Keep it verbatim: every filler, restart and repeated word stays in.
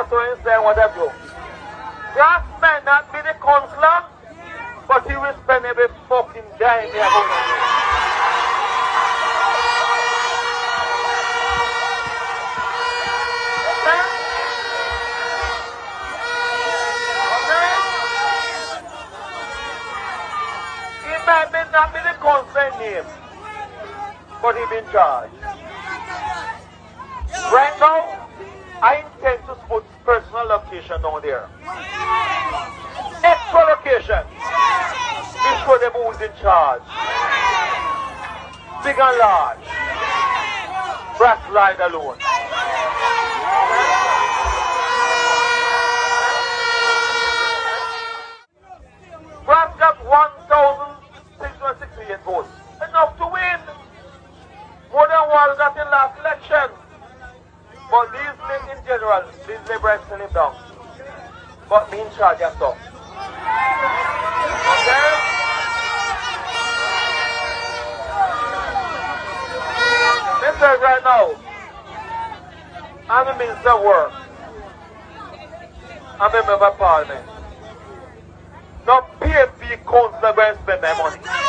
That's what he said, what I do. Grass may not be the councillor, but he will spend every fucking dime here. Okay? Okay? He may not be the councillor name, but he be in charge. Right now, I intend to put personal location down there. Extra location. Be sure them who's in charge. Big and large. Brass line alone. Brass got one thousand six hundred sixty-eight votes. Enough to win. More than what we got in last election. But these men in general, these liberals still him down. But me in charge of stuff. Okay? This is right now. I'm a minister of work. I'm a member of parliament. Now P N P Councilor going to spend my money.